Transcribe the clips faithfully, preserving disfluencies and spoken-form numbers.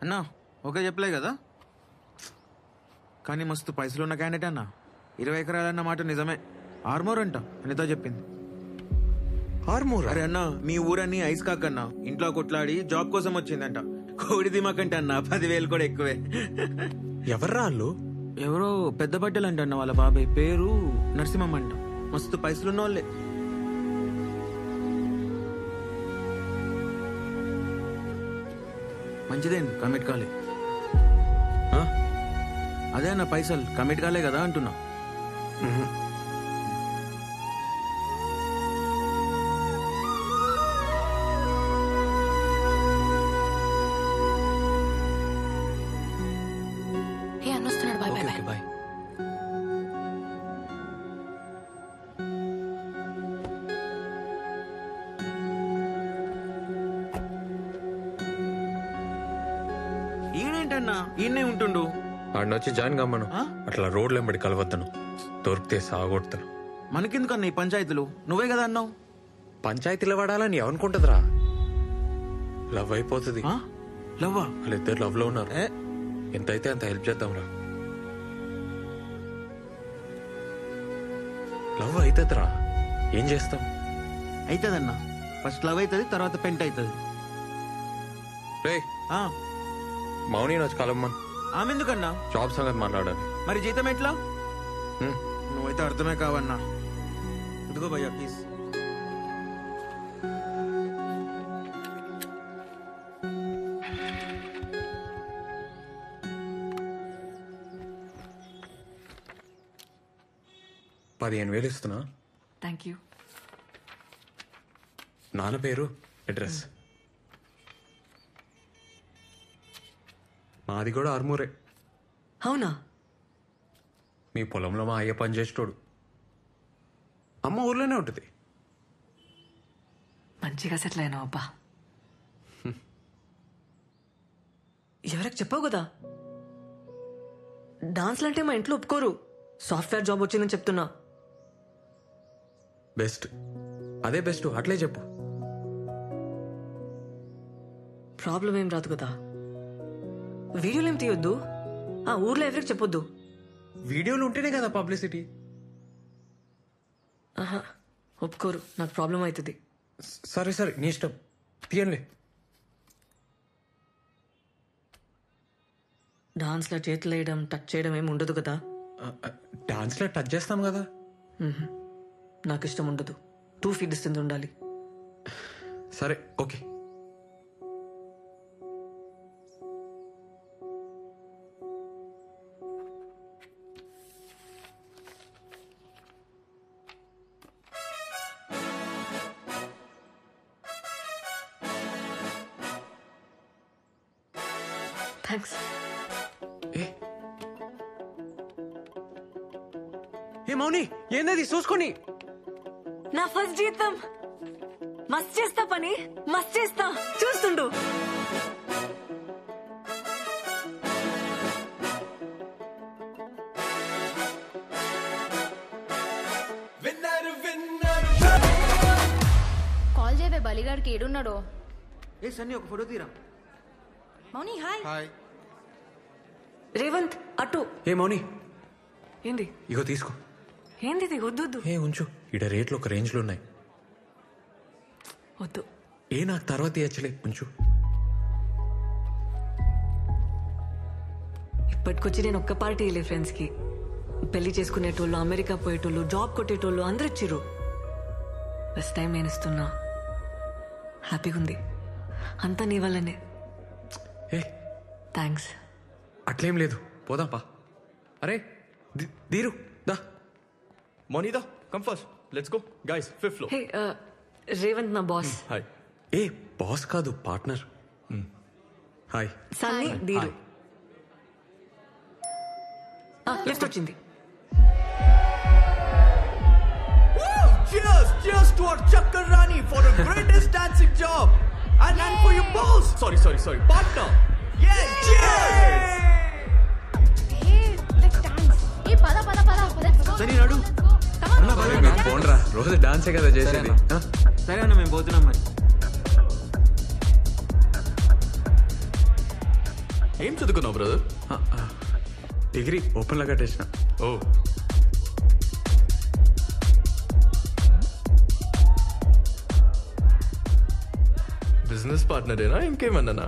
అన్నా ఓకే చెప్పలే కదా, కానీ మస్తు పైసలు ఉన్న క్యాండిడేట్ అన్న. ఇరవై ఎకరాలన్న మాట నిజమే. ఆర్మోర్ అంట అనితో చెప్పింది. ఆర్మోర్? అరే అన్న, మీ ఊరన్నీ ఐస్ కాకన్నా ఇంట్లో కొట్లాడి జాబ్ కోసం వచ్చిందంట. కోడి దిమాకంటే అన్న పదివేలు కూడా ఎక్కువే. ఎవర్రా వాళ్ళు? ఎవరో పెద్ద బట్టలు అంట అన్న. వాళ్ళ బాబాయ్ పేరు నరసింహం అంట. మస్తు పైసలున్న వాళ్ళే. మంచిదేం కమిట్ కాలే. అదే అన్న పైసలు కమిట్ కాలే కదా అంటున్నా. బాయ్. ఈయనేంటన్నా ఈయనే ఉంటుండు. ఆడనొచ్చి జాయిన్ కమ్మను. అట్లా రోడ్లు వెంబడి కలవద్దను, దొరికితే సాగొడతాను. మనకెందుకన్నా ఈ పంచాయతీలు? నువ్వే కదా అన్నావు. పంచాయతీలో వాడాలని ఏమనుకుంటుందిరా? లవ్ అయిపోతుంది. లవ్వా? వాళ్ళిద్దరు లవ్ లో ఉన్నారు. ఎంతైతే అంత హెల్ప్ చేద్దాంరా. లవ్ అవుతుందిరా, ఏం చేస్తాం? అవుతుందన్నా. ఫస్ట్ లవ్ అవుతుంది, తర్వాత పెంట్ అవుతుంది. రే మౌని వచ్చి కలమ్మన్. ఆమె ఎందుకన్నా? జాబ్ సంగతి మాట్లాడాలి. మరి జీతం ఎట్లా? నువ్వైతే అర్థమే కావన్నా. ఇదిగో భయ్యా ప్లీజ్. పదిహేను వేలు ఇస్తున్నా. Thank you. నాన్న పేరు, అడ్రస్. మాది కూడా ఆర్మూరే. అవునా? మీ పొలంలో మా అయ్య పని చేసేటోడు. అమ్మ ఊర్లోనే ఉంటుంది. మంచిగా సెటిల్ అయినావు అబ్బా. ఎవరికి చెప్పావు కదా, డాన్స్లు అంటే మా ఇంట్లో ఒప్పుకోరు. సాఫ్ట్వేర్ జాబ్ వచ్చిందని చెప్తున్నా. బెస్ట్, అదే బెస్ట్, అట్లే చెప్పు. ప్రాబ్లం ఏం రాదు కదా. వీడియోలు ఏం తీయొద్దు, ఆ ఊర్లో ఎవరికి చెప్పొద్దు. వీడియోలు ఉంటేనే కదా పబ్లిసిటీ. ఆహా ఒప్పుకోరు, నాకు ప్రాబ్లం అవుతుంది. సరే సరే నీ ఇష్టం, తీయండి. డాన్స్లో చేతులు వేయడం, టచ్ చేయడం ఏమి ఉండదు కదా. డాన్స్లో టచ్ చేస్తాం కదా. నాకు ఇష్టం ఉండదు. టూ ఫీట్ డిస్టెన్స్ ఉండాలి. సరే ఓకే. థ్యాంక్స్. ఏ మౌని, ఏందది చూసుకొని? నా ఫస్ట్ జీతం. మస్త్ చేస్తా పని, మస్త్ చేస్తా, చూస్తుండు. కాల్ చేయవే బలిగాడికి. ఏడున్నాడో? ఏ సన్నీ ఒక ఫోటో తీరా. మౌని హాయ్. హాయ్. రేవంత్ అటు. ఏ మౌని, ఏంది? ఇగో తీసుకో. ఏంది ఇది? వద్దు వద్దు. ఏ ఉంచు, ఇడ రేట్లు ఒక రేంజ్ లో ఉన్నాయి. వద్దు. ఏ నాకు తర్వాత ఇచ్చలే, ఉంచు. ఇప్పటికొచ్చి నేను ఒక్క పార్టీ వెళ్ళే ఫ్రెండ్స్ కి. పెళ్లి చేసుకునేటోళ్ళు, అమెరికా పోయేటోళ్ళు, జాబ్ కొట్టేటోళ్ళు అందరు ఇచ్చిర్రు. ఫస్ట్ టైం నేను ఇస్తున్నా. హ్యాపీగా ఉంది. అంతా నీ వల్లనే. ఏ థ్యాంక్స్. అట్లేం లేదు, పోదాంపా. అరే దీరు దా. Monida, come first. Let's go. Guys, fifth floor. Hey Revanth నా బాస్. Hi. ఏ బాస్ కాదు, partner. Hi. Sunny, Dheeru. Lift వచ్చింది. Cheers! Cheers to our Chakarani for the greatest dancing job! And, and for your boss! Sorry, sorry, sorry. Partner! Yeah! Cheers! Hey, let's dance. Hey, pada, pada, pada. Let's go. సరే నడు. పోండ్రా, రోజు డాన్సే కదా చేసేది. సరే అన్న, మేము పోతున్నాం మరి. ఏం చదువుకున్నావు బ్రదర్? డిగ్రీ ఓపెన్లో కట్టేసిన. ఓ బిజినెస్ పార్ట్నరేనా ఇంకేమన్నానా?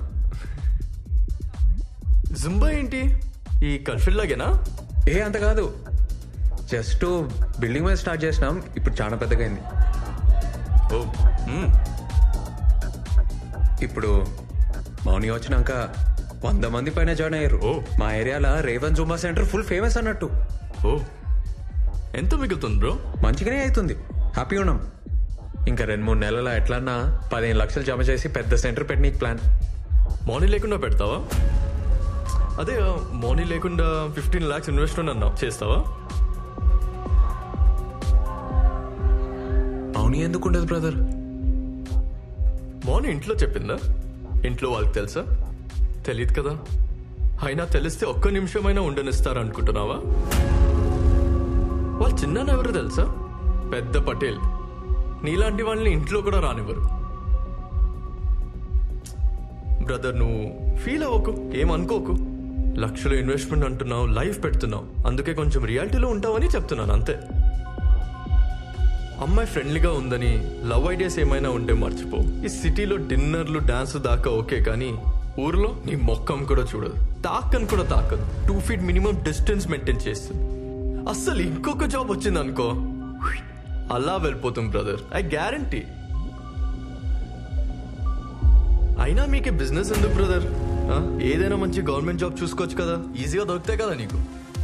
జుంబా ఏంటి ఈ కల్ఫిల్ లాగేనా? ఏ అంత కాదు, జస్ట్ బిల్డింగ్ మీద స్టార్ట్ చేసినాం, ఇప్పుడు చాలా పెద్దగా అయింది. ఓ ఇప్పుడు మౌని వచ్చినాక వంద మంది పైన జాయిన్ అయ్యారు. ఓ. మా ఏరియాలో Revanth zumba centre full famous అన్నట్టు. ఓ ఎంత మిగులుతుంది బ్రో? మంచిగానే అవుతుంది, హ్యాపీ ఉన్నాం. ఇంకా రెండు మూడు నెలల ఎట్లన్నా పదిహేను లక్షలు జమ చేసి పెద్ద సెంటర్ పెట్టనీకి ప్లాన్. మౌనీ లేకుండా పెడతావా? అదే మౌనీ లేకుండా ఫిఫ్టీన్ లాక్స్ ఇన్వెస్ట్మెంట్ అన్నావు, చేస్తావా? మౌని ఎందుకు ఉండదు బ్రదర్? మౌని ఇంట్లో చెప్పిందా? ఇంట్లో వాళ్ళకి తెలుసా? తెలియదు కదా. అయినా తెలిస్తే ఒక్క నిమిషమైనా ఉండనిస్తారు అనుకుంటున్నావా? వాళ్ళు చిన్న ఎవరు తెలుసా? పెద్ద పటేల్. నీలాంటి వాళ్ళని ఇంట్లో కూడా రానివ్వరు. బ్రదర్ నువ్వు ఫీల్ అవ్వకు, ఏమనుకోకు. లక్షలు ఇన్వెస్ట్మెంట్ అంటున్నావు, లైఫ్ పెడుతున్నావు, అందుకే కొంచెం రియాలిటీలో ఉంటావని చెప్తున్నాను అంతే. అమ్మాయి ఫ్రెండ్లీగా ఉందని లవ్ ఐడియాస్ ఏమైనా ఉంటే మర్చిపో. ఈ సిటీలో డిన్నర్లు డాన్స్ దాకా ఓకే, కానీ ఊర్లో నీ మొక్కం కూడా చూడదు, తాకని కూడా తాకదు. Two feet minimum distance maintain చేస్తుంది. అస్సలు ఇంకొక జాబ్ వచ్చింది అనుకో, అలా వెళ్ళిపోతుంది బ్రదర్, ఐ గ్యారంటీ. అయినా మీకే బిజినెస్ ఎందుకు బ్రదర్? ఏదైనా మంచి గవర్నమెంట్ జాబ్ చూసుకోవచ్చు కదా, ఈజీగా దొరుకుతాయి కదా నీకు.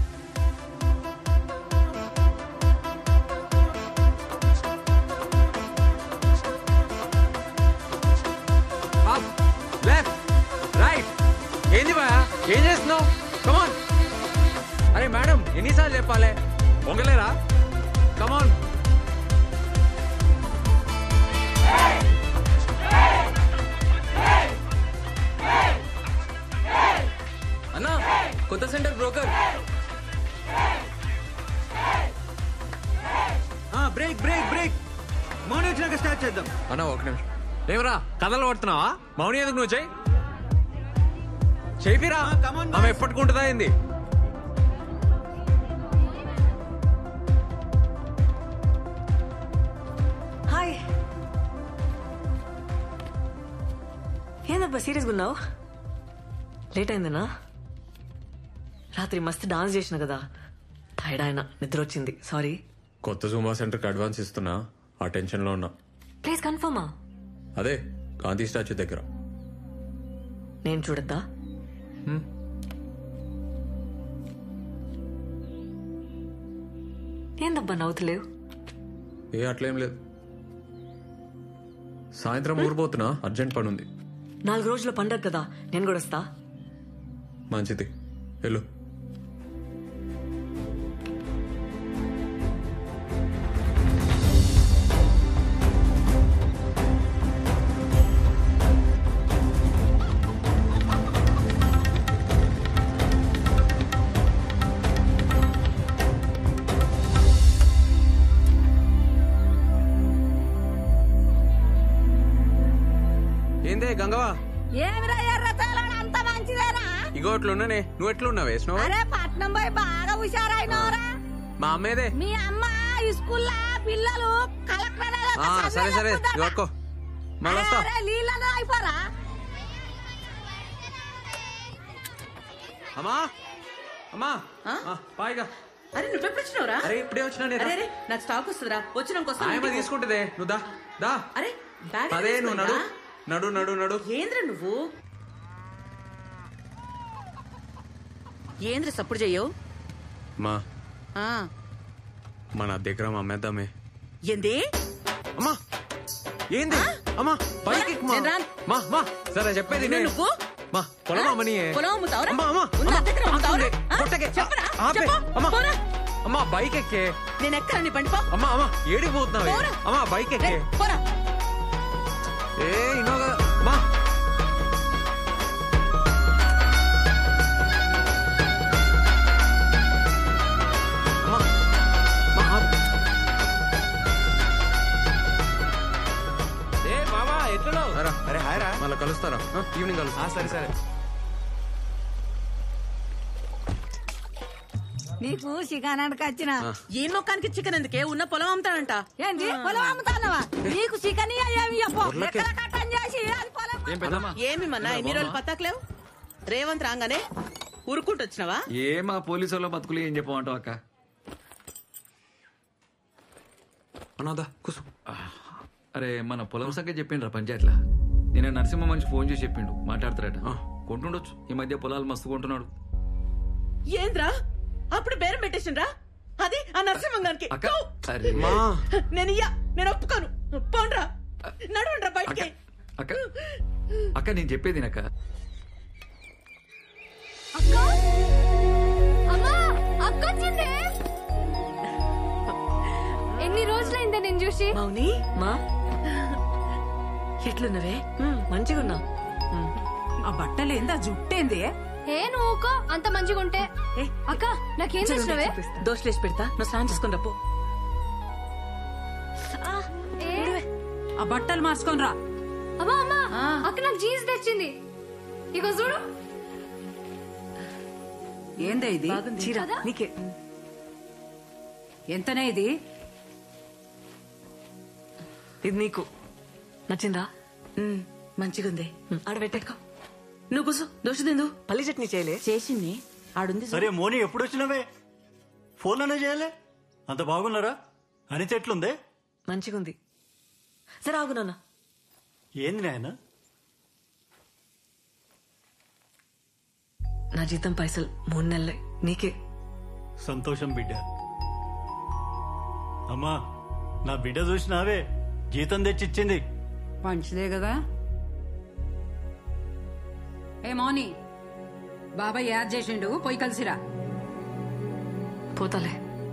ఏంది బా, ఏం చేస్తున్నావు? కమాన్. అరే మేడం ఎన్నిసార్లు చెప్పాలి, పొంగలేరా? కమాన్. అన్నా కొత్త centre broker. Break break break Mouni వచ్చినాక స్టార్ట్ చేద్దాం. అన్నా ఒక నిమిషం. ఏమరా కథలు పడుతున్నావా? మౌని ఎందుకు నువ్వు చెయ్యి చేపిరా, ఆమె ఎప్పటికుంటుందా ఏంది? హాయ్. ఏందబ్బా సీరియస్గా ఉన్నావు? లేట్ అయిందనా? రాత్రి మస్తు డాన్స్ చేసిన కదా, టైర్డ్ ఆయన, నిద్ర వచ్చింది, సారీ. కొత్త జూమా సెంటర్కి అడ్వాన్స్ ఇస్తున్నా, ఆ టెన్షన్లో ఉన్నా. ప్లీజ్ కన్ఫర్మా? అదే గాంధీ స్టాచ్యూ దగ్గర. నేను చూడద్దా? ఏందబ్బా నవ్వుతలేవు? ఏ అట్లేం లేదు, సాయంత్రం ఊరిపోతున్నా, అర్జెంట్ పని ఉంది. నాలుగు రోజుల పండగ కదా, నేను కూడా వస్తా. మంచిది, వెళ్ళు. ఏందే గంగవా? ఏమిరా ఎర్రతేలాడు అంత మంచిదేనా? ఇగో ఎట్లున్నానే, నువ్వు ఎట్లున్నావు? వేసినావు? అరే పట్నం పోయి బాగా హుషారైనవరా. మా అమ్మేదే. మీ అమ్మ స్కూల్లో పిల్లలు కలెక్టర్ సరే సరే ఇవ్వకో, మళ్ళీ వస్తా. నీళ్ళలో అయిపోరా. అమ్మా అమ్మా పాయిగా. అరే నువ్వెప్పుడు వచ్చినావురా? అరే ఇప్పుడే వచ్చినా. అరే నాకు స్టాక్ వస్తుందిరా, వచ్చినాక తీసుకుంటుందే. నువ్వు దా దా. అరే అదే నువ్వు నడు నడు నడు నడు. ఏంద్ర నువ్వు ఏంద్ర సప్పుడు చెయ్యవు? మా మన దగ్గర అమ్మేద్దామే. ఏంది? అమ్మా ఏంది? అమ్మా పైకి మా మా సరే చెప్పేది నువ్వు మా పొలం అమ్మని. పొలం అమ్ముతావురా? అమ్మా బైక్ ఎక్కే. నేను ఎక్కరా నీ బండి? అమ్మా అమ్మా ఏడికి పోతున్నావు? అమ్మా బైక్ ఎక్కే. ఏ ఇన్నో మా ఎట్లా? అరే హాయ్ రా, మళ్ళీ కలుస్తారా? ఈవినింగ్ కలుస్తా. సరే సరే. నీకు చికెనానికి వచ్చిన ఈ మొక్కానికి చికెన్ ఎందుకే ఉన్న పొలం అమ్ముతాడంట. ఏంది పొలం అమ్ముతానవా? నీకు చికెన్ ఏమి చెప్పు ఎక్కడ కట్టం చేసి అది పొలం ఏమి మన్నా ఎన్ని రోజులు పత్తాకలేవు? రేవంత్ రాగానే ఉరుకుంటూ వచ్చినావా? ఏ మా పోలీసు వాళ్ళ బతుకులు ఏం చెప్పమంటావు అక్క? అనాదా కూసు. అరే మన పొలం సంగతి చెప్పిండ్రా పంచాయతీలా. నేను నరసింహ మనిషి ఫోన్ చేసి చెప్పిండు, మాట్లాడతారట. కొంటుండొచ్చు, ఈ మధ్య పొలాలు మస్తు కొంటున్నాడు. ఏంద్రా అప్పుడు బేరం పెట్టేసిండ్రా? అది ఆ నరసింహంగానికి. అక్క అరే నేను ఇయ్యా, నేను ఒప్పుకోను. పోండ్రా, నడవండ్రా బయటికి. అక్క అక్క నేను చెప్పేది అక్క. అక్క అమ్మా అక్క వచ్చిందే. ఎన్ని రోజులైందే నేను చూసి. మౌని మా ఎట్లున్నవే? మంచిగా ఉన్నా. ఆ బట్టలేందా జుట్టేంది? ఏ నువ్వుకో అంత మంచిగా ఉంటే. అక్క నాకేం చేసినవే? దోశలేసి పెడతా, నువ్వు స్నానం చేసుకుని రప్పు. ఆ బట్టలు మార్చుకొని రా. అమ్మా అమ్మా అక్క నాకు జీన్స్ తెచ్చింది. ఇగో చూడు. ఏందా ఇది? చీర నీకే. ఎంతనే ఇది? ఇది నీకు నచ్చిందా? మంచిగుంది. ఆడబెట్టేకో. నువ్వు కూసు, దోశ తిందు. పల్లి చట్నీ చేయలే? చేసింది ఆడుంది. సరే మోని ఎప్పుడు వచ్చినవే? ఫోన్ అనే చేయలే? అంత బాగున్నారా? అనిత ఎట్లుందే? మంచిగుంది. సరే ఆగు నాన్న. ఏంది నాయన? నా జీతం పైసలు మూడు నెలలే నీకే. సంతోషం బిడ్డ. అమ్మా నా బిడ్డ చూసినావే, జీతం తెచ్చిచ్చింది. మంచిదే కదా. ఏ మౌని, బాబాయ్ యాద్ చేసిండు, పోయి కలిసిరా. పోతాలే.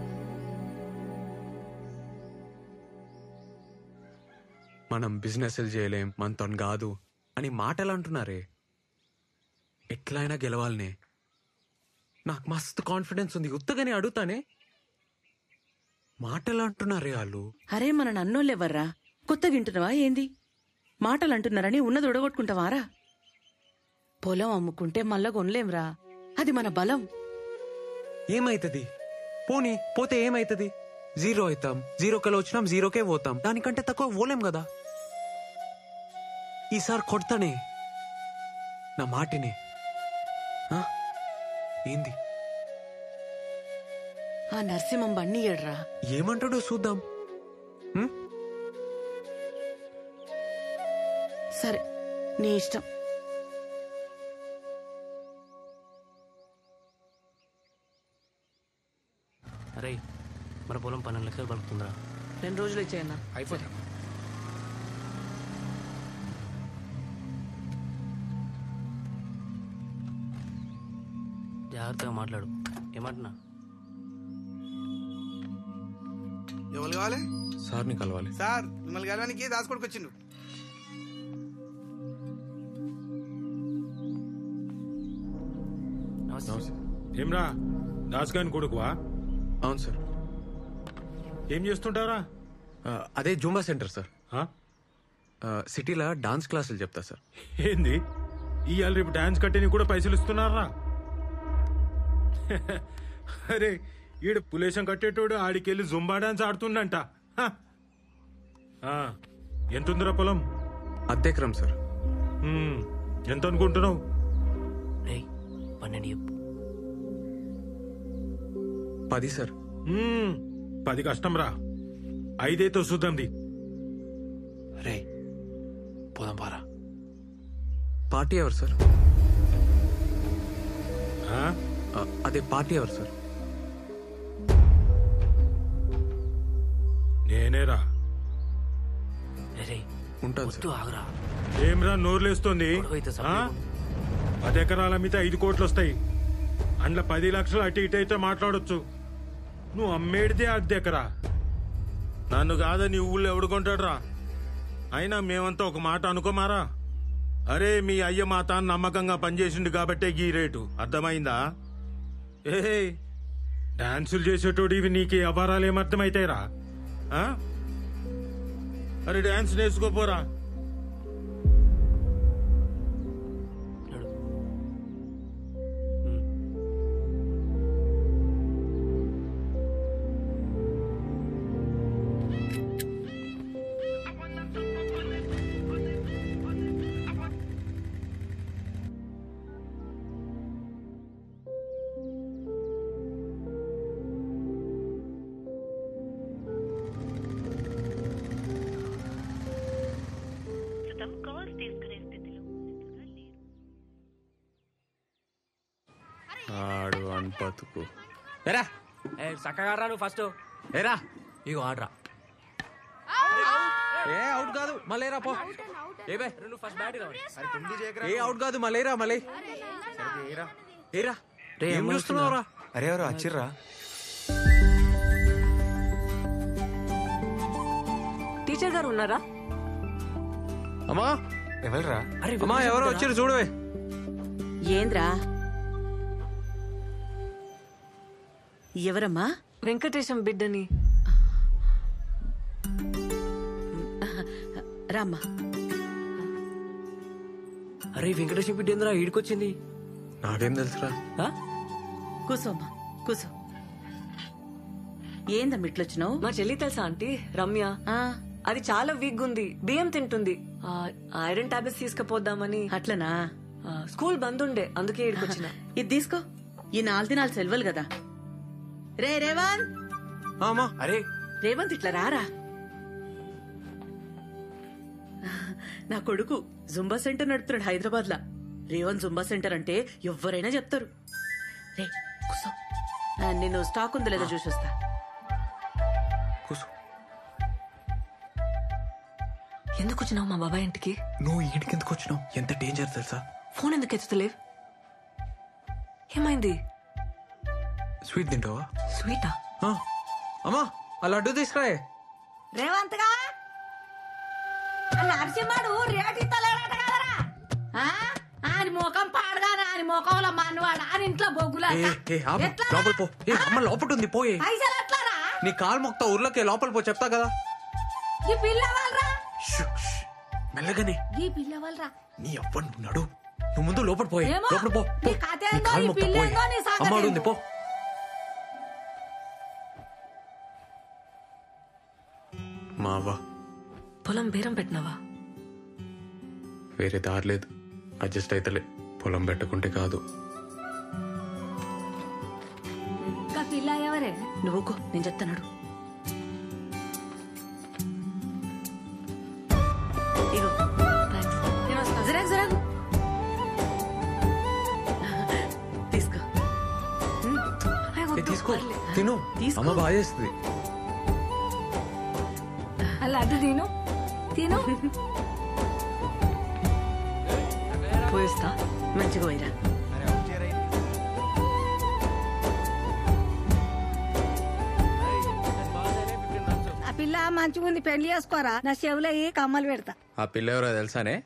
మనం బిజినెస్ చేయలేం, మనతో కాదు అని మాటలు అంటున్నారే. ఎట్లయినా గెలవాలనే. నాకు మస్తు కాన్ఫిడెన్స్ ఉంది, ఉత్తగానే అడుగుతానే. మాటలు అంటున్నారే వాళ్ళు. అరే మన నన్నోళ్ళెవర్రా? కొత్తగా వింటున్నావా ఏంది? మాటలు అంటున్నారని ఉన్నది ఉడగొట్టుకుంటావారా? పొలం అమ్ముకుంటే మళ్ళా కొనలేంరా, అది మన బలం. ఏమైతుంది? పోనీ పోతే ఏమైతుంది? జీరో అవుతాం. జీరోకెళ్ళి వచ్చినాం, జీరోకే పోతాం. దానికంటే తక్కువ పోలేం కదా. ఈసారి కొడతానే, నా మాటిని. ఏంది? ఆ నరసింహం బండి ఏడ్రా. ఏమంటాడో చూద్దాం. సరే నీ ఇష్టం. అరే మన పొలం పన్నెండు లక్షలు పలుకుతుందిరా. రెండు రోజులు ఇచ్చేయన్నా. అయిపోతా. జాగ్రత్తగా మాట్లాడు. ఏమంటున్నా? ఎవరు కావాలి? సార్ని కలవాలి. సార్ మిమ్మల్ని కలవడానికి దాసుకోడికి వచ్చిండు. ఏమ్రా దాస్గాని కొడుకువా? అవును సార్. ఏం చేస్తుంటారా? అదే జూంబా సెంటర్ సార్. సిటీలో డాన్స్ క్లాసులు చెప్తా సార్. ఏంది ఇవాళ రేపు డాన్స్ కట్టేని కూడా పైసలు ఇస్తున్నారా? అరే ఈడు పులేశం కట్టేటోడు ఆడికెళ్ళి జుంబా డాన్స్ ఆడుతుండంట. ఎంతుందిరా పొలం? అద్దెకరం సార్. ఎంత అనుకుంటున్నావు? పన్నెండు చెప్పు. పది సార్. పది కష్టం రా, ఐదైతే చూద్దాంది. రే పోదాం పారా. పార్టీ ఎవరు సార్? అదే పార్టీ ఎవరు సార్? నేనేరా. ఉంటాను సార్. ఆగరా. ఏమ్రా నోర్లేస్తోంది? పది ఎకరాల మీద ఐదు కోట్లు వస్తాయి. అందులో పది లక్షలు అటు ఇటు అయితే మాట్లాడొచ్చు. నువ్వు అమ్మేడితే అద్దె ఎకరా. నన్ను కాదని ఊళ్ళో ఎవడుకుంటాడురా? అయినా మేమంతా ఒక మాట అనుకోమారా. అరే మీ అయ్య మా తాను నమ్మకంగా పనిచేసిండు కాబట్టే గీ రేటు. అర్థమైందా? ఏ డాన్సులు చేసేటోడు ఇవి నీకు అవారాలు ఏమర్థమైతాయిరా? అరే డాన్స్ నేర్చుకోపోరా. ఆడు అన్పతుకు ఏరా ఏ చక్కగా రా నువ్వు ఫస్ట్ ఏరా ఇగో ఆడరా ఏ అవుట్ కాదు మళ్ళీరా పో ఏ బే నువ్వు ఫస్ట్ బ్యాట్ రా ఏ అవుట్ కాదు మళ్ళీరా మళ్ళీ ఏరా ఏం చూస్తున్నావురా? అరే ఎవరు వచ్చిర్రా? టీచర్ గారు ఉన్నారా? అమ్మా ఎవరురా? అమ్మా ఎవరో వచ్చిర్రు చూడవే. ఏంద్రా? ఎవరమ్మా? వెంకటేశం బిడ్డని. రామ్మా. అరే వెంకటేశం బిడ్డ ఏంద్రా ఈడికొచ్చింది? నాకేం తెలుసురా? కూసోమ్మా కూసో. ఏందమ్మా ఇట్లొచ్చినావు? మా చెల్లి తెలుసా ఆంటీ రమ్య? అది చాలా వీక్ ఉంది, బియ్యం తింటుంది. ఐరన్ టాబ్లెట్స్ తీసుకుపోద్దామని. అట్లనా? స్కూల్ బంద్ ఉండే అందుకే ఇక్కడికొచ్చిన. ఇది తీసుకో. ఈ నాలుగు దినాలు సెలవులు కదా. రే రేవంత్. అరే రేవంత్ ఇట్లా రారా. నా కొడుకు జుంబా సెంటర్ నడుపుతున్నాడు హైదరాబాద్ లా. రేవంత్ జుంబా సెంటర్ అంటే ఎవరైనా చెప్తారు. రే కూసో. నేను స్టాక్ ఉందో లేదో చూసి వస్తా. ఎందుకు వచ్చినావు మా బాబాయ్ ఇంటికి? నువ్వు ఇంటికి ఎందుకు వచ్చినావు? ఎంత డేంజర్ తెలుసా? ఫోన్ ఎందుకు ఎత్తుతలేవు? ఏమైంది? స్వీట్ తింటావా? స్వీటా? అమ్మా ఆ లడ్డు తీసుకురాయే. రేవంత్ గా నరసింహడు రేటు ఇస్తలేడట కదరా. ఆయన ముఖం పాడగానే ఆయన ముఖంలో మనవాడు ఆయన ఇంట్లో బొగ్గులా లోపల పో. ఏ అమ్మ లోపల ఉంది పోయే. పైసలు ఎట్లారా? నీ కాలు మొక్తా ఊర్లోకే లోపల పో చెప్తా కదా. ఈ పిల్ల వాళ్ళరా మెల్లగానే. ఈ పిల్ల వాళ్ళరా నీ అవ్వను నడు. నువ్వు ముందు లోపల పోయే. ఏమో, లోపల పో. నీ కథ ఏందో, నీ పిల్ల ఏందో, నీ సంగతి అమ్మాడు ఉంది ఏందో. పో. మావా పొలం బేరం పెట్టినావా? వేరే దారి లేదు. అడ్జస్ట్ అయితలే. పొలం పెట్టుకుంటే కాదు. ఇంకా పిల్ల ఎవరే? నువ్వుకో నేను చెప్తాను. ఇగో జరగ జరగ తీసుకో. తీసుకో తిను. అమ్మ బాగా చేస్తుంది. అలా అడ్డు తిను తిను. పోయిస్తా. మంచిగా పోయిరా. ఆ పిల్ల మంచిగా ఉంది, పెళ్లి చేసుకోరా. నా చెవులో ఈ కమ్మలు పెడతా. ఆ పిల్ల ఎవరో తెలుసానే?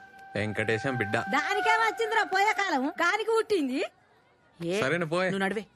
వెంకటేశం బిడ్డ. దానికేమొచ్చిందిరా పోయే కాలం, కానికి పుట్టింది. ఏ, సరేనా పోయే. నువ్వు నడివే.